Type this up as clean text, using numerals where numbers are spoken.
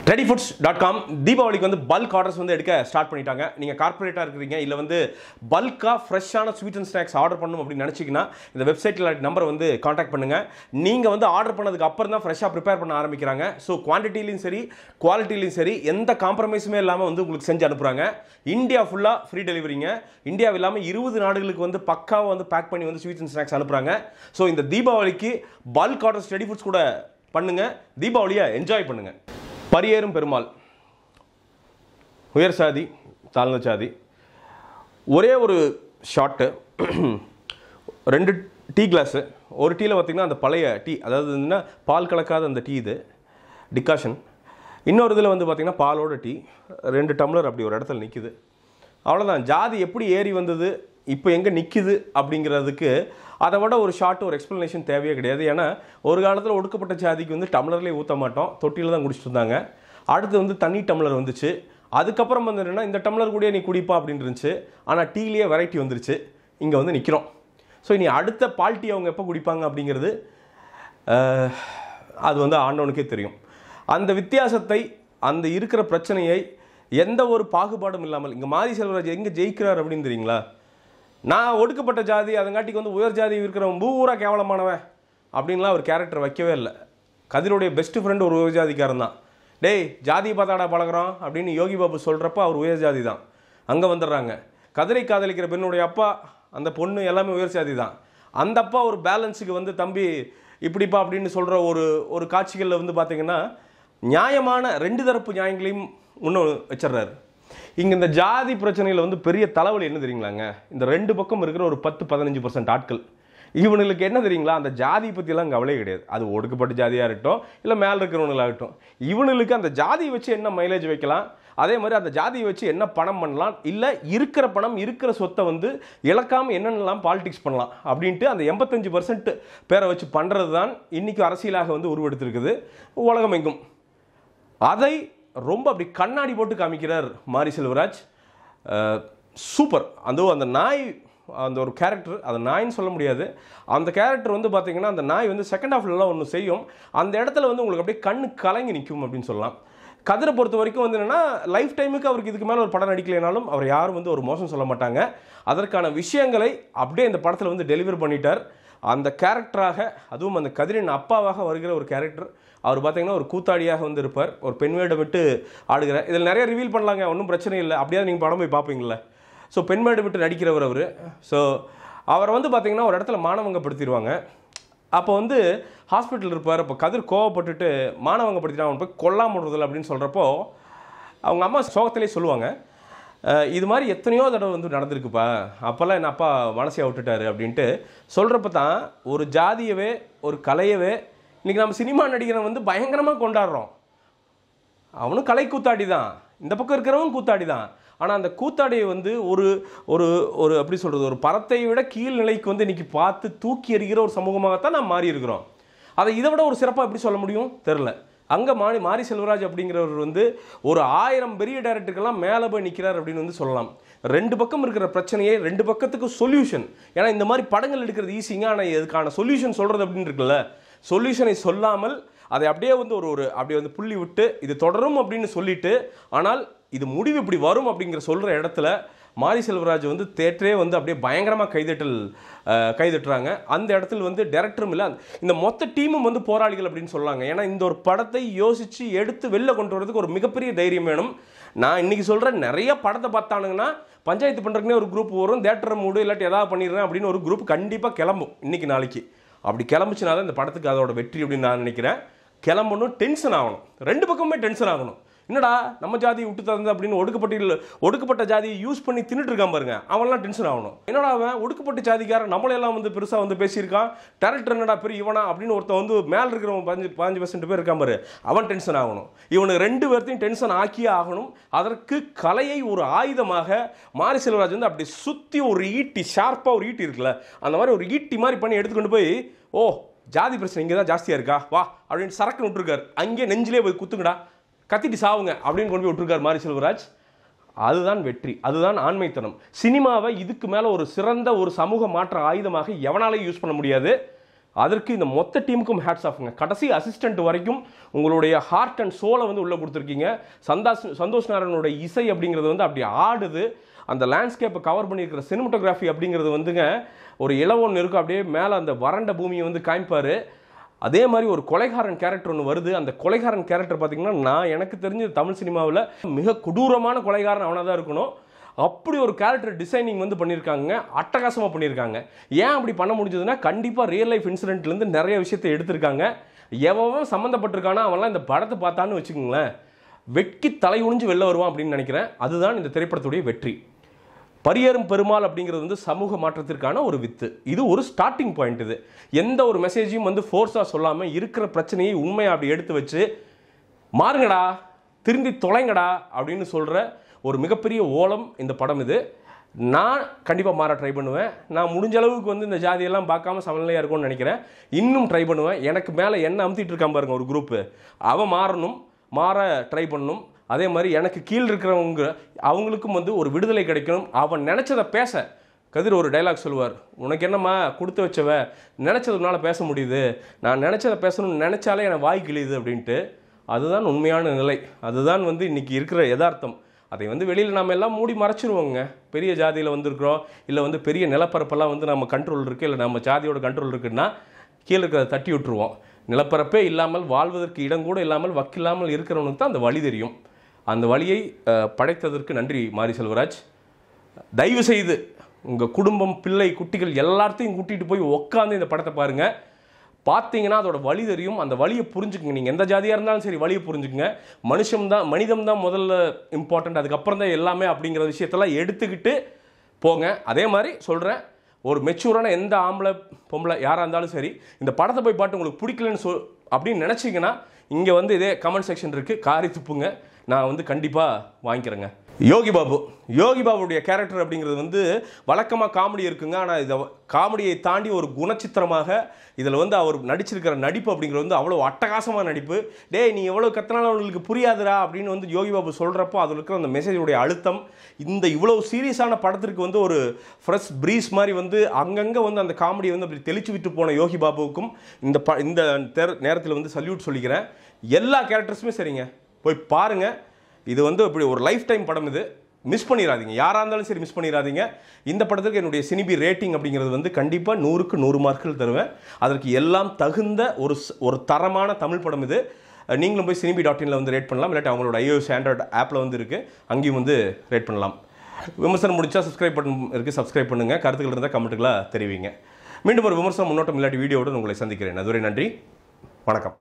readyfoods.com தீபாவளிக்கு வந்து bulk orders வந்து எடுக்க ஸ்டார்ட் பண்ணிட்டாங்க. நீங்கள் கார்பரேட்டாக இருக்கிறீங்க இல்லை வந்து பல்காக ஃப்ரெஷ்ஷான ஸ்வீட் அண்ட் ஸ்நாக்ஸ் ஆர்டர் பண்ணணும் அப்படின்னு நினச்சிங்கன்னா இந்த வெப்சைட்டில் நம்பரை வந்து காண்டாக்ட் பண்ணுங்கள். நீங்கள் வந்து ஆர்டர் பண்ணதுக்கு அப்புறம் தான் ஃப்ரெஷ்ஷாக ப்ரிப்பேர் பண்ண ஆரம்பிக்கிறாங்க. ஸோ குவான்டிட்டிலையும் சரி குவாலிட்டிலையும் சரி எந்த காம்ப்ரமைஸுமே இல்லாமல் வந்து உங்களுக்கு செஞ்சு அனுப்புகிறாங்க. இந்தியா ஃபுல்லாக ஃப்ரீ டெலிவரிங்க. இந்தியாவில் இல்லாமல் 20 நாடுகளுக்கு வந்து பக்காவாக வந்து பேக் பண்ணி வந்து ஸ்வீட்ஸ் அண்ட் ஸ்நாக்ஸ் அனுப்புகிறாங்க. ஸோ இந்த தீபாவளிக்கு பல்க் ஆர்டர்ஸ் ரெடி ஃபுட்ஸ் கூட பண்ணுங்கள். தீபாவளியை என்ஜாய் பண்ணுங்கள். பரியேறும் பெருமாள், உயர் சாதி தாழ்ந்த சாதி, ஒரே ஒரு ஷாட்டு, 2 டீ கிளாஸு. ஒரு டீயில் பார்த்திங்கன்னா அந்த பழைய டீ, அதாவது பால் கலக்காத அந்த டீ, இது டிகாஷன். இன்னொரு இதில் வந்து பார்த்திங்கன்னா பாலோட டீ, 2 டம்ளர் அப்படி ஒரு இடத்துல நிற்குது. அவ்வளோதான். ஜாதி எப்படி ஏறி வந்தது, இப்போ எங்கே நிற்கிது அப்படிங்கிறதுக்கு அதை விட ஒரு ஷார்ட் ஒரு எக்ஸ்ப்ளனேஷன் தேவையே கிடையாது. ஏன்னா ஒரு காலத்தில் ஒடுக்கப்பட்ட ஜாதிக்கு வந்து டம்ளர்லேயே ஊற்ற மாட்டோம், தொட்டியில் தான் குடிச்சிட்டு இருந்தாங்க. அடுத்து வந்து தண்ணி டம்ளர் வந்துச்சு. அதுக்கப்புறம் வந்து என்னென்னா இந்த டம்ளர் கூட நீ குடிப்பா அப்படின்னு இருந்துச்சு. ஆனால் டீலேயே வெரைட்டி வந்துருச்சு. இங்கே வந்து நிற்கிறோம். ஸோ இனி அடுத்த பால் டீ அவங்க எப்போ குடிப்பாங்க அப்படிங்கிறது அது வந்து ஆண்டவனுக்கே தெரியும். அந்த வித்தியாசத்தை, அந்த இருக்கிற பிரச்சனையை எந்த ஒரு பாகுபாடும் இல்லாமல் இங்கே மாரி செல்வராஜ் எங்கே ஜெயிக்கிறார் அப்படின்னு தெரியுங்களா? நான் ஒடுக்கப்பட்ட ஜாதி, அதங்காட்டிக்கு வந்து உயர் ஜாதி இருக்கிறவன் பூரா கேவலமானவன் அப்படின்லாம் ஒரு கேரக்டர் வைக்கவே இல்லை. கதிரோடைய பெஸ்ட் ஃப்ரெண்டு ஒரு உயர் ஜாதிக்காரன் தான். டேய் ஜாதியை பார்த்தாடா பழகிறோம் அப்படின்னு யோகி பாபு சொல்கிறப்ப அவர் உயர் ஜாதி தான். அங்கே வந்துடுறாங்க. கதிரை காதலிக்கிற பெண்ணுடைய அப்பா, அந்த பொண்ணு எல்லாமே உயர் ஜாதி தான். அந்த அப்பா ஒரு பேலன்ஸுக்கு வந்து தம்பி இப்படிப்பா அப்படின்னு சொல்கிற ஒரு காட்சிகளில் வந்து பார்த்திங்கன்னா நியாயமான 2 தரப்பு நியாயங்களையும் இன்னும் வச்சிடுறாரு. இங்கே இந்த ஜாதி பிரச்சனையில் வந்து பெரிய தலைவலி என்ன தெரியுங்களாங்க? இந்த 2 பக்கம் இருக்கிற ஒரு 10-15% ஆட்கள், இவனுங்களுக்கு என்ன தெரியுங்களா? அந்த ஜாதி பற்றியெல்லாம் கவலையே கிடையாது. அது ஒடுக்கப்பட்ட ஜாதியாக இருக்கட்டும் இல்லை மேலே இருக்கிறவங்களாகட்டும், இவனுக்கு அந்த ஜாதியை வச்சு என்ன மைலேஜ் வைக்கலாம், அதே மாதிரி அந்த ஜாதியை வச்சு என்ன பணம் பண்ணலாம், இல்லை இருக்கிற பணம் இருக்கிற சொத்தை வந்து இழக்காமல் என்னென்னலாம் பாலிடிக்ஸ் பண்ணலாம் அப்படின்ட்டு அந்த 85% பேரை வச்சு பண்ணுறது தான் இன்றைக்கி அரசியலாக வந்து உருவெடுத்திருக்குது உலகம் எங்கும். அதை ரொம்ப அப்படி கண்ணாடி போட்டு காமிக்கிறார் மாரி செல்வராஜ். சூப்பர். அந்த நாய், அந்த ஒரு கேரக்டர், அது நாயின்னு சொல்ல முடியாது. அந்த கேரக்டர் வந்து பார்த்திங்கன்னா அந்த நாய் வந்து செகண்ட் ஹாஃப்லலாம் ஒன்று செய்யும். அந்த இடத்துல வந்து உங்களுக்கு அப்படியே கண்ணு கலங்கி நிற்கும் அப்படின்னு சொல்லலாம். கதிரை பொறுத்த வரைக்கும் வந்து என்னென்னா லைஃப் டைமுக்கு அவருக்கு இதுக்கு மேலே ஒரு படம் நடிக்கலைனாலும் அவர் யாரும் வந்து ஒரு மோசம் சொல்ல மாட்டாங்க. அதற்கான விஷயங்களை அப்படியே இந்த படத்தில் வந்து டெலிவர் பண்ணிட்டார். அந்த கேரக்டராக, அதுவும் அந்த கதிரின் அப்பாவாக வருகிற ஒரு கேரக்டர். அவர் பார்த்திங்கன்னா ஒரு கூத்தாடியாக வந்து இருப்பார், ஒரு பெண் வேடம் விட்டு ஆடுகிற. இதில் நிறைய ரிவீல் பண்ணலாங்க, ஒன்றும் பிரச்சனை இல்லை. அப்படியே நீங்கள் படம் போய் பார்ப்பீங்களே. ஸோ பெண் வேடம் விட்டு நடிக்கிறவர் அவர். ஸோ அவரை வந்து பார்த்திங்கன்னா ஒரு இடத்துல மானவங்கப்படுத்திடுவாங்க. அப்போ வந்து ஹாஸ்பிட்டல் இருப்பார். அப்போ கதிர் கோவப்பட்டுட்டு மானவங்கப்படுத்திட்டு அவன் போய் கொல்லாம விடுறதில்ல அப்படின்னு சொல்கிறப்போ அவங்க அம்மா சோகத்திலே சொல்லுவாங்க, இது மாதிரி எத்தனையோ தடவை வந்து நடந்திருக்குப்பா, அப்போல்லாம் என் அப்பா மனசையை விட்டுட்டாரு அப்படின்ட்டு சொல்கிறப்ப தான் ஒரு ஜாதியவே ஒரு கலையவே இன்றைக்கி நம்ம சினிமா நடிகரை வந்து பயங்கரமாக கொண்டாடுறோம். அவனும் கலை கூத்தாடி தான், இந்த பக்கம் இருக்கிறவன் கூத்தாடி தான். ஆனால் அந்த கூத்தாடியை வந்து ஒரு ஒரு ஒரு எப்படி சொல்கிறது, ஒரு பரத்தை விட கீழ்நிலைக்கு வந்து இன்றைக்கி பார்த்து தூக்கி எறிகிற ஒரு சமூகமாகத்தான் நாம் மாறி இருக்கிறோம். அதை இதை விட ஒரு சிறப்பாக எப்படி சொல்ல முடியும் தெரில. அங்கே மாரி செல்வராஜ் அப்படிங்கிறவர் வந்து ஒரு 1000 பெரிய டைரக்டருக்கெல்லாம் மேலே போய் நிற்கிறார் அப்படின்னு வந்து சொல்லலாம். 2 பக்கம் இருக்கிற பிரச்சனையே 2 பக்கத்துக்கு சொல்யூஷன். ஏன்னா இந்த மாதிரி படங்கள் எடுக்கிறது ஈஸிங்க, ஆனால் இதுக்கான சொல்யூஷன் சொல்கிறது அப்படின்னு இருக்குல்ல, சொல்யூஷனை சொல்லாமல் அதை அப்படியே வந்து அப்படியே வந்து புள்ளி விட்டு இது தொடரும் அப்படின்னு சொல்லிட்டு, ஆனால் இது முடிவு இப்படி வரும் அப்படிங்கிற சொல்கிற இடத்துல மாரி செல்வராஜ் வந்து தேட்டரே வந்து அப்படியே பயங்கரமாக கைதட்டுறாங்க. அந்த இடத்துல வந்து டைரக்டரும் இல்லை, இந்த மொத்த டீமும் வந்து போராளிகள் அப்படின்னு சொல்லாங்க. ஏன்னா இந்த ஒரு படத்தை யோசித்து எடுத்து வெளில கொண்டு வரதுக்கு ஒரு மிகப்பெரிய தைரியம் வேணும். நான் இன்றைக்கி சொல்கிறேன், நிறைய படத்தை பார்த்தானுங்கன்னா பஞ்சாயத்து பண்ணுறதுக்குனே ஒரு குரூப் வரும், தேட்டரை மூடு இல்லாட்டி எதாவது பண்ணிடுறேன் அப்படின்னு ஒரு குரூப் கண்டிப்பாக கிளம்பும் இன்றைக்கி நாளைக்கு. அப்படி கிளம்பிச்சுனால இந்த படத்துக்கு அதோட வெற்றி அப்படின்னு நான் நினைக்கிறேன். கிளம்பணும், டென்ஷன் ஆகணும், 2 பக்கமே டென்ஷன் ஆகணும். என்னடா நம்ம ஜாதியை விட்டு தந்து அப்படின்னு ஒடுக்கப்பட்ட ஜாதியை யூஸ் பண்ணி தின்னுட்டு இருக்கான் பாருங்க, அவன்லாம் டென்ஷன் ஆகணும். என்னடா அவன் ஒடுக்கப்பட்ட ஜாதிக்காரன் நம்மளெல்லாம் வந்து பெருசாக வந்து பேசியிருக்கான், டேரக்டர் என்னடா பெரிய இவனா அப்படின்னு ஒருத்தன் வந்து மேலே இருக்கிறவன் 15% பேர் இருக்கான் பாரு, அவன் டென்ஷன் ஆகணும். இவனுக்கு 2 பேர்த்தையும் டென்ஷன் ஆக்கியே ஆகணும். அதற்கு கலையை ஒரு ஆயுதமாக மாரி செல்வராஜ் வந்து அப்படி சுற்றி ஒரு ஈட்டி, ஷார்ப்பாக ஒரு ஈட்டி இருக்குல்ல, அந்த மாதிரி ஒரு ஈட்டி மாதிரி பண்ணி எடுத்துக்கொண்டு போய், ஓ ஜாதி பிரச்சனை இங்கே தான் ஜாஸ்தியாக இருக்கா வா அப்படின்னு சரக்குன்னு விட்டுருக்காரு. அங்கேயே நெஞ்சிலே போய் குத்துங்கடா, கத்திட்டு சாவுங்க அப்படின்னு கொண்டு போய் விட்டுருக்கார் மாரி செல்வராஜ். அதுதான் வெற்றி, அதுதான் ஆண்மைத்தனம். சினிமாவை இதுக்கு மேலே ஒரு சிறந்த ஒரு சமூக மாற்ற ஆயுதமாக எவனாலையும் யூஸ் பண்ண முடியாது. அதற்கு இந்த மொத்த டீமுக்கும் ஹேட்ஸ் ஆஃப்ங்க. கடைசி அசிஸ்டன்ட் வரைக்கும் உங்களுடைய ஹார்ட் அண்ட் சோலை வந்து உள்ளே கொடுத்துருக்கீங்க. சந்தோஷ் நாராயணனோட இசை அப்படிங்கிறது வந்து அப்படி ஆடுது. அந்த லேண்ட்ஸ்கேப்பை கவர் பண்ணியிருக்கிற சினிமட்டோகிராஃபி அப்படிங்கிறது வந்துங்க ஒரு இளவொன்று இருக்கும், அப்படியே மேலே அந்த வறண்ட பூமியை வந்து காமிப்பார். அதே மாதிரி ஒரு கொலைகாரன் கேரக்டர் ஒன்று வருது. அந்த கொலைகாரன் கேரக்டர் பார்த்திங்கன்னா நான் எனக்கு தெரிஞ்ச தமிழ் சினிமாவில் மிக கொடூரமான கொலைகாரன் அவனாக தான் இருக்கணும். அப்படி ஒரு கேரக்டர் டிசைனிங் வந்து பண்ணியிருக்காங்க, அட்டகாசமாக பண்ணியிருக்காங்க. ஏன் அப்படி பண்ண முடிஞ்சதுன்னா கண்டிப்பாக ரியல் லைஃப் இன்சிடென்ட்லேருந்து நிறைய விஷயத்தை எடுத்திருக்காங்க. எவன் சம்மந்தப்பட்டிருக்கானா அவன்லாம் இந்த படத்தை பார்த்தான்னு வச்சுக்கோங்களேன் வெட்கி தலை உணிஞ்சு வெளில வருவான் அப்படின்னு நினைக்கிறேன். அதுதான் இந்த திரைப்படத்துடைய வெற்றி. பரியேறும் பெருமாள் அப்படிங்கிறது வந்து சமூக மாற்றத்திற்கான ஒரு வித்து. இது ஒரு ஸ்டார்டிங் பாயிண்ட். இது எந்த ஒரு மெசேஜையும் வந்து ஃபோர்ஸாக சொல்லாமல் இருக்கிற பிரச்சனையை உண்மையை அப்படி எடுத்து வச்சு மாறுங்கடா திரும்பி தொலைங்கடா அப்படின்னு சொல்கிற ஒரு மிகப்பெரிய ஓலம் இந்த படம். இது நான் கண்டிப்பாக மாற ட்ரை பண்ணுவேன். நான் முடிஞ்ச அளவுக்கு வந்து இந்த ஜாதியெல்லாம் பார்க்காம சமநிலையாக இருக்கும்னு நினைக்கிறேன். இன்னும் ட்ரை பண்ணுவேன். எனக்கு மேலே என்ன அமுத்திட்டு இருக்கான் பாருங்க ஒரு குரூப்பு, அவன் மாறணும், மாற ட்ரை பண்ணணும். அதே மாதிரி எனக்கு கீழ் இருக்கிறவங்க அவங்களுக்கும் வந்து ஒரு விடுதலை கிடைக்கணும். அவன் நினச்சதை பேச கதிர் ஒரு டைலாக் சொல்லுவார், உனக்கு என்னம்மா கொடுத்து வச்சவ நினச்சதுனால பேச முடியுது, நான் நினச்சதை பேசணும்னு நினச்சாலே எனக்கு வாய் கிழியுது அப்படின்ட்டு. அதுதான் உண்மையான நிலை. அதுதான் வந்து இன்றைக்கி இருக்கிற யதார்த்தம். அதை வந்து வெளியில் நம்ம எல்லாம் மூடி மறைச்சிருவோங்க. பெரிய ஜாதியில் வந்திருக்கிறோம், இல்லை வந்து பெரிய நிலப்பரப்பெல்லாம் வந்து நம்ம கண்ட்ரோல் இருக்குது, இல்லை நம்ம ஜாதியோட கண்ட்ரோல் இருக்குன்னா கீழே இருக்கிறத தட்டி விட்டுருவோம். நிலப்பரப்பே இல்லாமல் வாழ்வதற்கு இடம் கூட இல்லாமல் வக்கில்லாமல் இருக்கிறவனுக்கு தான் அந்த வழி தெரியும். அந்த வழியை படைத்ததற்கு நன்றி மாரி செல்வராஜ். தயவு செய்து உங்கள் குடும்பம், பிள்ளை, குட்டிகள் எல்லாத்தையும் கூட்டிகிட்டு போய் உட்காந்து இந்த படத்தை பாருங்கள். பார்த்தீங்கன்னா அதோட வழி தெரியும். அந்த வழியை புரிஞ்சுக்குங்க. நீங்கள் எந்த ஜாதியாக இருந்தாலும் சரி வழியை புரிஞ்சுக்குங்க. மனிதம் தான் முதல்ல இம்பார்ட்டண்ட், அதுக்கப்புறம் தான் எல்லாமே அப்படிங்கிற விஷயத்தெல்லாம் எடுத்துக்கிட்டு போங்க. அதே மாதிரி சொல்கிறேன், ஒரு மெச்சூரான எந்த ஆம்பளை பொம்பளை யாராக இருந்தாலும் சரி இந்த படத்தை போய் பாட்டு உங்களுக்கு பிடிக்கலன்னு அப்படின்னு நினச்சிங்கன்னா இங்கே வந்து இதே கமெண்ட் செக்ஷன் இருக்குது, காரி துப்புங்க. நான் வந்து கண்டிப்பாக வாங்கிக்கிறேங்க. யோகி பாபுடைய கேரக்டர் அப்படிங்கிறது வந்து வழக்கமாக காமெடி இருக்குங்க. ஆனால் இதை காமெடியை தாண்டி ஒரு குணச்சித்திரமாக இதில் வந்து அவர் நடிச்சிருக்கிற நடிப்பு அப்படிங்கிறது வந்து அவ்வளோ அட்டகாசமாக நடிப்பு. நீ எவ்வளோ கத்தினாலும் அவங்களுக்கு புரியாதுரா அப்படின்னு வந்து யோகி பாபு சொல்கிறப்போ அதில் இருக்கிற அந்த மெசேஜுடைய அழுத்தம், இந்த இவ்வளோ சீரியஸான படத்திற்கு வந்து ஒரு ஃப்ரெஷ் ப்ரீஸ் மாதிரி வந்து அங்கங்கே வந்து அந்த காமெடியை வந்து அப்படி தெளிச்சு விட்டு போன யோகி பாபுவுக்கும் இந்த நேரத்தில் வந்து சல்யூட் சொல்லிக்கிறேன். எல்லா கேரக்டர்ஸுமே சரிங்க, போய் பாருங்கள். இது வந்து இப்படி ஒரு லைஃப் டைம் படம். இது மிஸ் பண்ணிடாதீங்க, யாராக இருந்தாலும் சரி மிஸ் பண்ணிடாதீங்க. இந்த படத்துக்கு என்னுடைய சினிபி ரேட்டிங் அப்படிங்கிறது வந்து கண்டிப்பாக 100க்கு 100 மார்க்குகள் தருவேன். அதற்கு எல்லாம் தகுந்த ஒரு தரமான தமிழ் படம் இது. நீங்களும் போய் சினிபி.inல வந்து ரேட் பண்ணலாம், இல்லாட்டி அவங்களோட iOS ஆண்ட்ராய்டு ஆப்பில் வந்து இருக்குது, அங்கேயும் வந்து ரேட் பண்ணலாம். விமர்சனம் முடிச்சா சப்ஸ்கிரைப் இருக்குது, சப்ஸ்கிரைப் பண்ணுங்கள். கருத்துக்கள் இருந்தால் கமெண்ட்டுகளாக தெரிவிங்க. மீண்டும் ஒரு விமர்சனம் முன்னோட்டம் இல்லாட்டி வீடியோவுடன் உங்களை சந்திக்கிறேன். அதுவரை நன்றி, வணக்கம்.